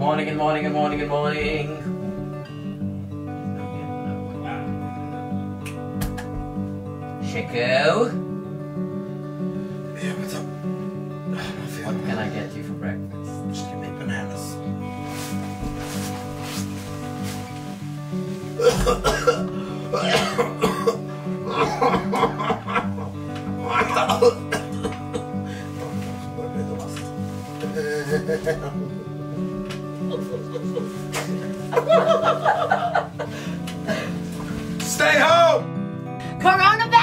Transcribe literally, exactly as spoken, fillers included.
morning, good morning, good morning, good morning. Shiku? Yeah, what's up? What can I get you for breakfast? Just give me bananas. Stay home! Coronavirus!